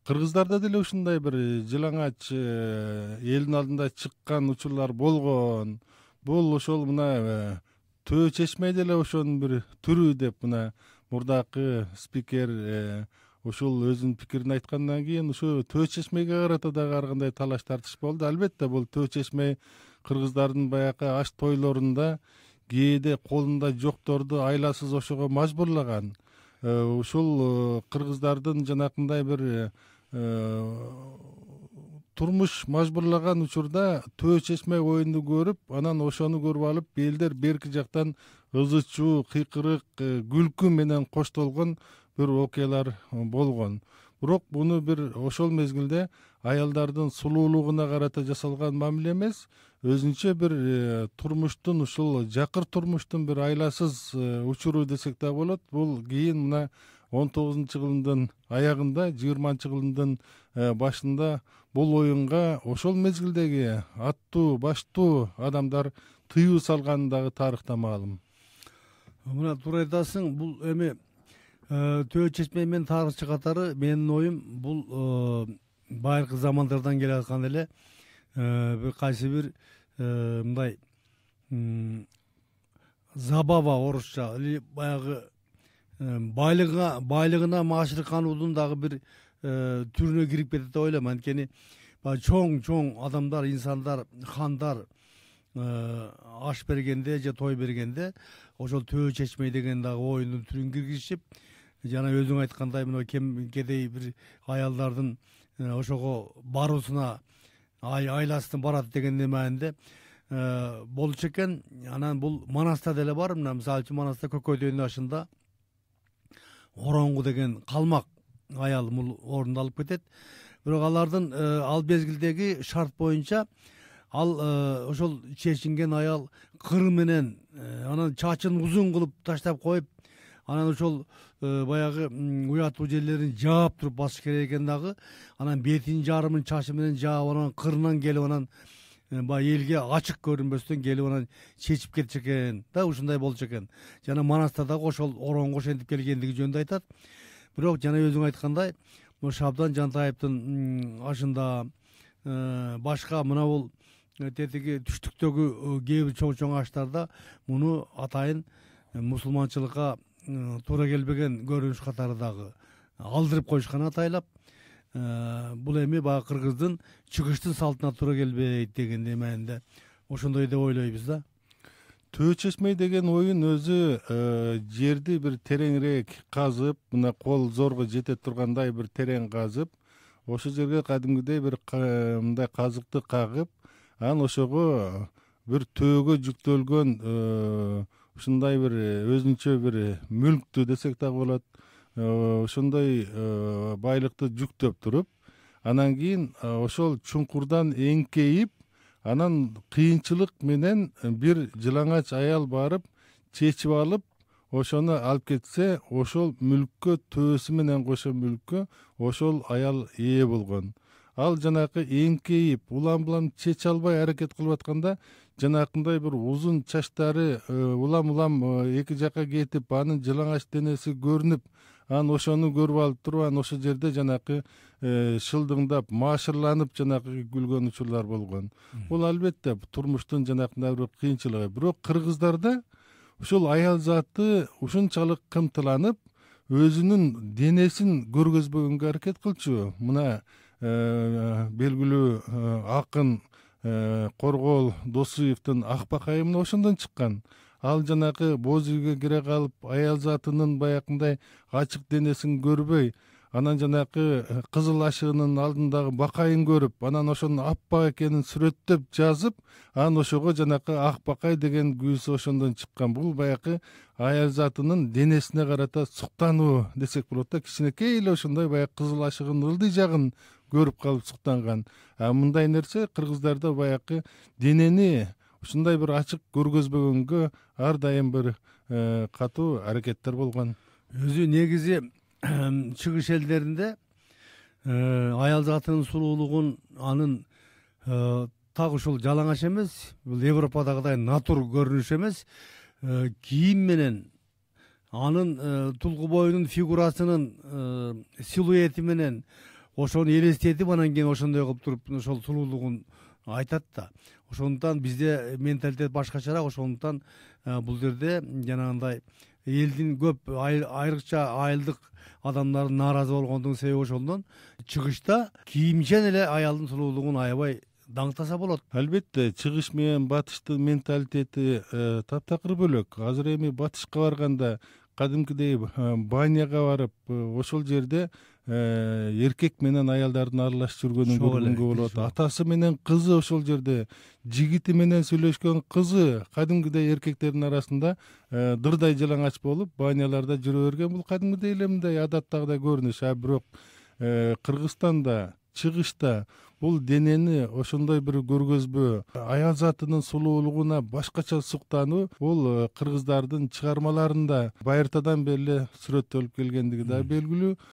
кыргыздарда деле ушундай бир жылаңач элдин алдында чыккан учурлар болгон. Бул ошол мына Төө чечме деле ошонун бир түрү деп мына мурдакы спикер ушул өзүнүн пикирин айткандан кийин ушу Төө чечмеге карата дагы ар кандай талаш тартыш болду. Албетте бул Төө чечме кыргыздардын баягы аш тойлорунда кээде колунда жокторду айласыз ошого мажбурлаган. Ушул кыргыздардын жанакындай бир турмуш мажбурлаган учурда Төө чечме оюнду көрүп, анан ошону көрүп алып, элдер берки жактан ызы чуу, кыйкырык, күлкү менен коштолгон бир окуялар болгон. Бирок буну бир ошол мезгилде аялдардын сулуулугуна карата жасалган мамиле эмес, өзүнчө бир турмуштун, ушул жакыр турмуштун бир айласыз учуру десек да болот. Бул кийин мына 19-жылдын аягында, 20-жылдын башында бул оюнга ошол мезгилдеги аттуу, баштуу адамдар тыюу салганын дагы тарыхта маалым. Мына туура айтасың, бул эми Төө чечме менен тарыхчы катары менин оюм бул байыркы замандардан келе аткан эле бир кайсы бир мындай забава орусча или баягы байлыгына маашыркануудун дагы бир түрүнө кирип кетет деп ойлойм. Анткени чоң адамдар, инсандар, хандар аш бергенде же той бергенде ошол Төө чечме деген дагы оюндун түрүн киргизишип, жана өзүң айткандай мына кедей бир аялдардын ошого баруусуна айласынан барат деген маанинде болчу экен. Анан бул Манаста деле бар. Мына мисалы үчүн Манаста Көкөй дөөнүн башында Ороңгу деген калмак аял бул орунду алып кетет. Бирок алардын ал мезгилдеги шарт боюнча ал ошол чечинген аял кыр менен анан чачын узун кылып таштап коюп, анан ошол баягы уятуу жерлерин жаап туруп басыш керек экен дагы. Анан бетин жарымын чачы менен жаап, анан кырынан келип, анан баягы элге ачык көрүнбөстөн келип, анан чечип кетчү экен да. Ушундай болчу экен. Жана Манаста дагы ошол Ороңго ошентип келгендиги жөнүндө айтат. Бирок жана өзүң айткандай, Шабдан Жантаевдин ашында башка мына бул тетиги түштүктөгү кээ бир чоң аштарда муну атайын мусулманчылыкка туура келбеген көрүнүш катары дагы алдырып коюшкан атайлап. Бул эми баягы кыргыздын чыгыштын салтына туура келбейт дегендей маанинде ошондой деп ойлойбуз да. Төө чечме деген оюн өзү жерди бир тереңирээк казып, мына кол зорго жете тургандай бир терең казып, ошол жерге кадимгидей бир мындай казыкты кагып, анан ошого бир төөгө жүктөлгөн ушундай бир өзүнчө бир мүлктү десек дагы болот, ошондой байлыкты жүктөп туруп, анан кийин ошол чуңкурдан эңкейип, анан кыйынчылык менен бир жылаңач аял барып чечип алып, ошону алып кетсе, ошол мүлккө, төөсү менен кошо мүлккө ошол аял ээ болгон. Ал жанакы эңкейип, улам чече албай аракет кылып атканда, жанакындай бир узун чачтары улам эки жакка кетип, анын жылаңач денеси көрүнүп, анан ошону көрүп алып туруп, анан ошол жерде жанакы шылдыңдап, маашырланып жанакы күлгөн учурлар болгон. Бул албетте турмуштун жанакындай бир кыйынчылыгы. Бирок кыргыздарда ушул аял заты ушунчалык кымтыланып, өзүнүн денесин көргөзбөгөнгө аракет кылчу. Мына белгилүү акын Коргоол Досуевдин Акбакайым ошондон чыккан. Ал жанакы боз үйгө кире калып, аял затынын баягындай ачык денесин көрбөй, анан жанакы кызыл ашыгынын алдындагы бакайын көрүп, анан ошонун аппак экенин сүрөттөп жазып, анан ошого жанакы Акбакай деген күүсү ошондон чыккан. Бул баягы аял затынын денесине карата суктануу десек болот да. Кичинекей эле ошондой баягы кызыл ашыгынын ылдый жагын көрүп калып суктанган. Мындай нерсе кыргыздарда баягы денени ушундай бир ачык көргөзбөгөнгө ар дайым бир катуу аракеттер болгон. Өзү негизи чыгыш элдеринде аял затынын сулуулугун, анын так ушул жалаңаш эмес, бул Европадагыдай натур көрүнүш эмес, кийим менен, анын тулку боюнун фигурасынын силуэти менен, ошону элестетип анан кийин ошондой кылып туруп ошол сулуулугун айтат да. Ошондуктан бизде менталитет башкачараак. Ошондуктан бул жерде жанагындай элдин көп айрыкча айылдык адамдардын нааразы болгондугунун себеби ошондон. Чыгышта кийимчен эле аялдын сулуулугун аябай даңктаса болот. Албетте, чыгыш менен батыштын менталитети таптакыр бөлөк. Азыр эми батышка барганда кадимкидей баняга барып ошол жерде эркек менен аялдардын аралашып жүргөнүн көргөнгө болот. Атасы менен кызы ошол жерде, жигити менен сүйлөшкөн кызы кадимкидей эркектердин арасында дырдай жалаңач болуп баняларда жүрө берген. Бул кадимкидей эле мындай адаттагыдай көрүнүш. А бирок Кыргызстанда чыгышта бул денени ошондой бир көргөзбөө, аял затынын сулуулугуна башкача суктануу бул кыргыздардын чыгармаларында байыртадан бери сүрөттөлүп келгендиги да белгилүү.